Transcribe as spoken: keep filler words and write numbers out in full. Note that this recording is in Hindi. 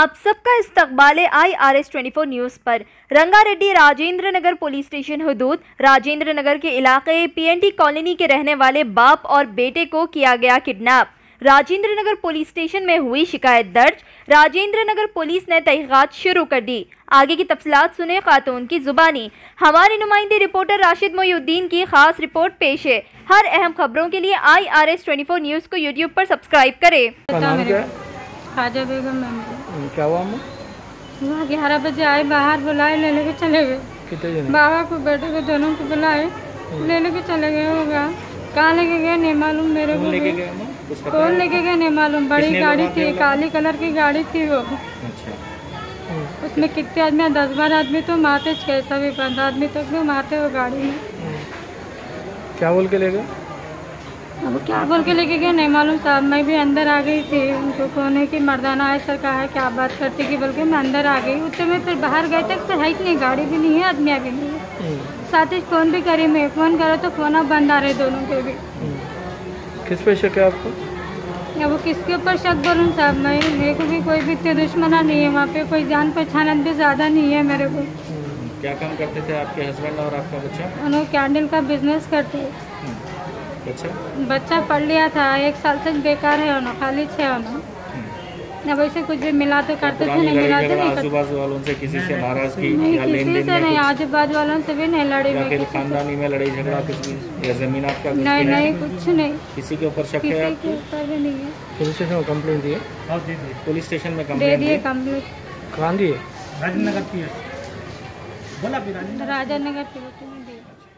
आप सबका इस्तकबाल I R S twenty four news पर। रंगारेड्डी राजेंद्र नगर पुलिस स्टेशन हदूद राजेंद्र नगर के इलाके पी एन टी कॉलोनी के रहने वाले बाप और बेटे को किया गया kidnap. Rajendra Nagar police station में हुई शिकायत दर्ज। राजेंद्र नगर पुलिस ने तहकीकात शुरू कर दी। आगे की तफसीलात सुने खातून की जुबानी। हमारे नुमाइंदे रिपोर्टर राशिद मोयुद्दीन की खास रिपोर्ट पेश है। हर अहम खबरों के लिए I R S twenty four news को यूट्यूब पर सब्सक्राइब करें। खाजा बेगम मैम। क्या हुआ? सुबह ग्यारह बजे आए, बाहर बुलाए, ले लेके चले गए। कितने जने? बाबा को बेटे को दोनों को बुलाए, ले लेके चले गए। होगा कहाँ लेके गए नहीं मालूम मेरे को। लेके गए ना? कौन लेके गए नहीं मालूम। बड़ी गाड़ी थी, काली कलर की गाड़ी थी वो। अच्छा। उसमें कितने आदमी? दस बारह आदमी तो मारते, कैसा भी पंद्रह आदमी तक भी मारते वो गाड़ी में। क्या बोल के ले गए? अब क्या बोल के लेके गए नहीं मालूम साहब। मैं भी अंदर आ गई थी, उनको कोने की मर्दाना है सर कहा है क्या बात करती कि बोल के मैं अंदर आ गई। उतने में फिर बाहर गए तक तो है ही नहीं, गाड़ी भी नहीं है, आदमियाँ भी नहीं है। साथ ही फ़ोन भी करी, मैं फ़ोन करो तो फ़ोन अब बंद आ रहे दोनों के भी। किस पे शक है आपको? अब वो किसके ऊपर शक बोलूँ साहब? मैं मेरे को भी कोई भी इतने दुश्मना नहीं है, वहाँ पे कोई जान पहचान भी ज़्यादा नहीं है मेरे को। क्या काम करते थे आपके हस्बैंड और आपका बच्चा? उन्होंने कैंडल का बिजनेस करते हैं। अच्छा। बच्चा पढ़ लिया था, एक साल तक बेकार है उन्होंने, खाली छः उन्होंने। अब वैसे कुछ भी मिला तो करते थे, नहीं मिला तो नहीं करते। आजू बाजू वालों से किसी से नाराजगी नहीं, या लेन किसी देन से नहीं, आजू बाजू वालों से भी नहीं लड़ी या मैं फिर किसी से। खानदानी में लड़ाई झगड़ा कुछ भी या जमीन आपका कुछ नहीं भी है? नहीं कुछ नहीं, किसी के ऊपर शक है किसी आपको? के ऊपर भी नहीं है। पुलिस स्टेशन में कंप्लेंट दी है? पुलिस स्टेशन में दे कंप्लेंट दिए दी? कंप्लीट। कहाँ दी है? राजेंद्र नगर पी एस बोला भी राजेंद्र राजा नगर के बच्चे ने दिए।